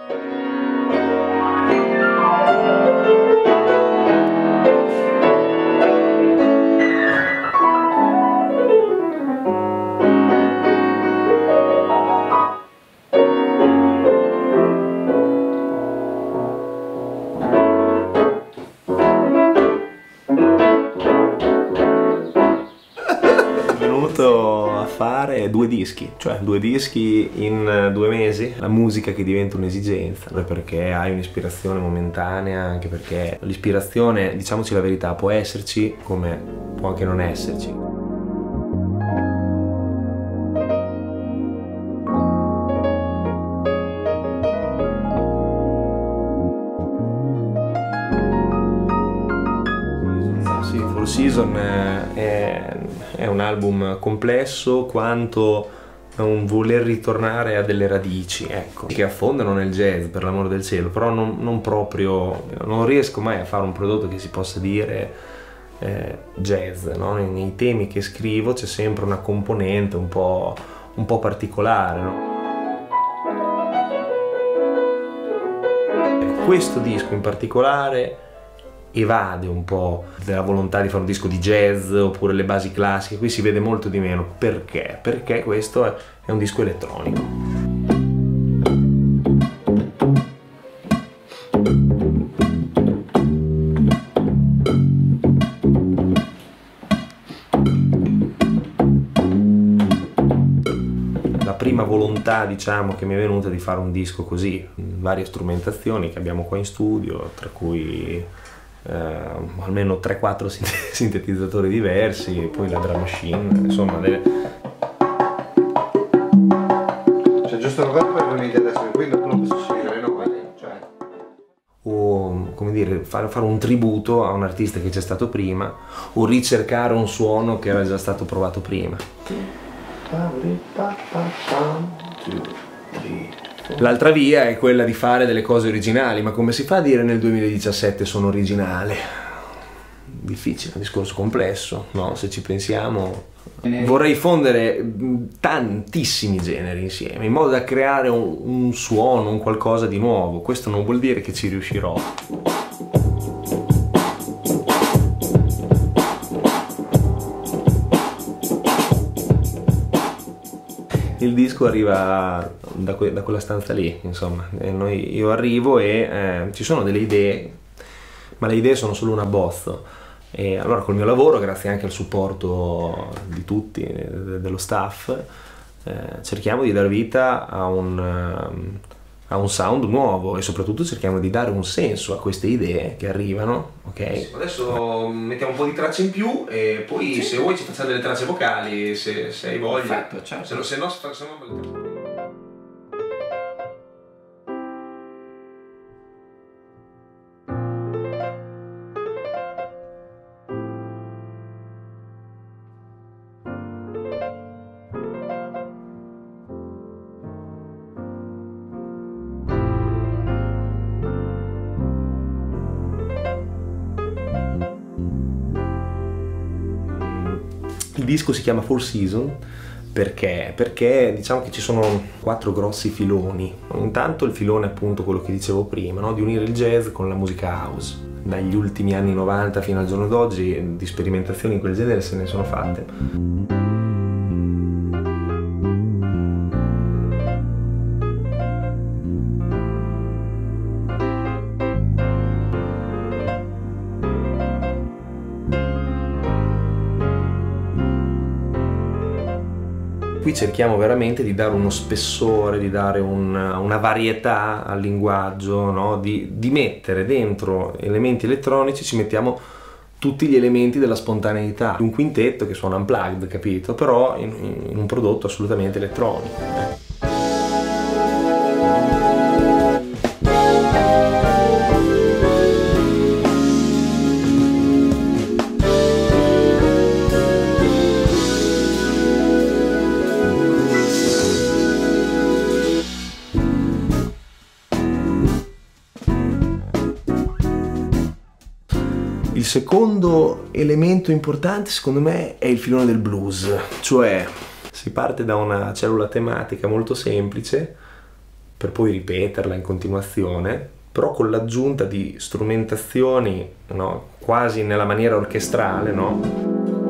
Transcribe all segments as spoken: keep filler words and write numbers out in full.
A fare due dischi, cioè due dischi in due mesi, la musica che diventa un'esigenza, perché hai un'ispirazione momentanea, anche perché l'ispirazione, diciamoci la verità, può esserci come può anche non esserci. Sì, Four Seasons è, è un album complesso quanto un voler ritornare a delle radici, ecco, che affondano nel jazz, per l'amor del cielo, però non, non proprio, non riesco mai a fare un prodotto che si possa dire eh, jazz, no? nei, nei temi che scrivo c'è sempre una componente un po', un po' particolare, no? Questo disco in particolare evade un po' della volontà di fare un disco di jazz oppure le basi classiche, qui si vede molto di meno. Perché? Perché questo è, è un disco elettronico. La prima volontà, diciamo, che mi è venuta di fare un disco così, varie strumentazioni che abbiamo qua in studio, tra cui Uh, almeno tre quattro sintetizzatori diversi, poi la drum machine, insomma delle... Cioè giusto per un'idea adesso, quindi tu non posso scegliere noi, cioè... o come dire, fare, fare un tributo a un artista che c'è stato prima o ricercare un suono che era già stato provato prima. L'altra via è quella di fare delle cose originali, ma come si fa a dire nel duemiladiciassette sono originale? Difficile, è un discorso complesso, no? Se ci pensiamo, vorrei fondere tantissimi generi insieme, in modo da creare un, un suono, un qualcosa di nuovo. Questo non vuol dire che ci riuscirò. Il disco arriva da, que da quella stanza lì, insomma, e noi, io arrivo e eh, ci sono delle idee, ma le idee sono solo un abbozzo. E allora col mio lavoro, grazie anche al supporto di tutti, de dello staff, eh, cerchiamo di dar vita a un, um, a un sound nuovo e soprattutto cerchiamo di dare un senso a queste idee che arrivano, ok? Adesso mettiamo un po' di tracce in più e poi sì, se vuoi ci facciamo delle tracce vocali, se, se hai voglia. Perfetto, certo. Se no, se no facciamo delle tracce. Il disco si chiama Four Seasons perché? Perché diciamo che ci sono quattro grossi filoni. Intanto il filone appunto quello che dicevo prima, no? Di unire il jazz con la musica house. Dagli ultimi anni novanta fino al giorno d'oggi di sperimentazioni in quel genere se ne sono fatte. Qui cerchiamo veramente di dare uno spessore, di dare un, una varietà al linguaggio, no? di, di mettere dentro elementi elettronici, ci mettiamo tutti gli elementi della spontaneità. Un quintetto che suona unplugged, capito? Però in, in un prodotto assolutamente elettronico. Il secondo elemento importante secondo me è il filone del blues, cioè si parte da una cellula tematica molto semplice per poi ripeterla in continuazione, però con l'aggiunta di strumentazioni, no, quasi nella maniera orchestrale, no?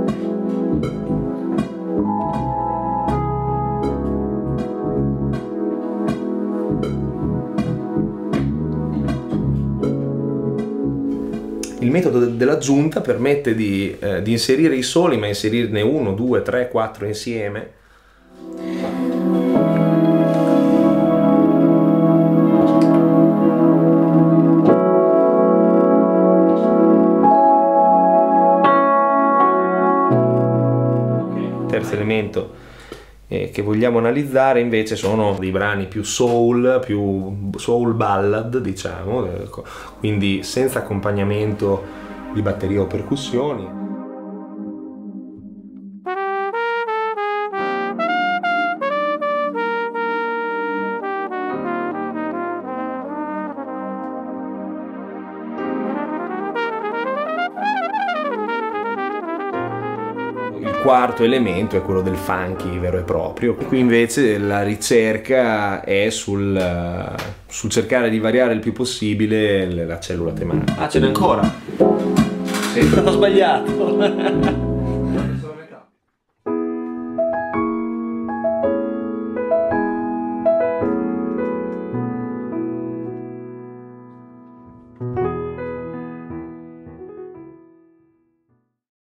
Il metodo dell'aggiunta permette di, eh, di inserire i soli, ma inserirne uno, due, tre, quattro insieme. Terzo elemento eh, che vogliamo analizzare invece sono dei brani più soul, più soul ballad, diciamo, quindi senza accompagnamento di batteria o percussioni. Il quarto elemento è quello del funky vero e proprio. Qui invece la ricerca è sul, sul cercare di variare il più possibile la cellula tematica. Ah, ce n'è ancora? Sì. Ho sbagliato.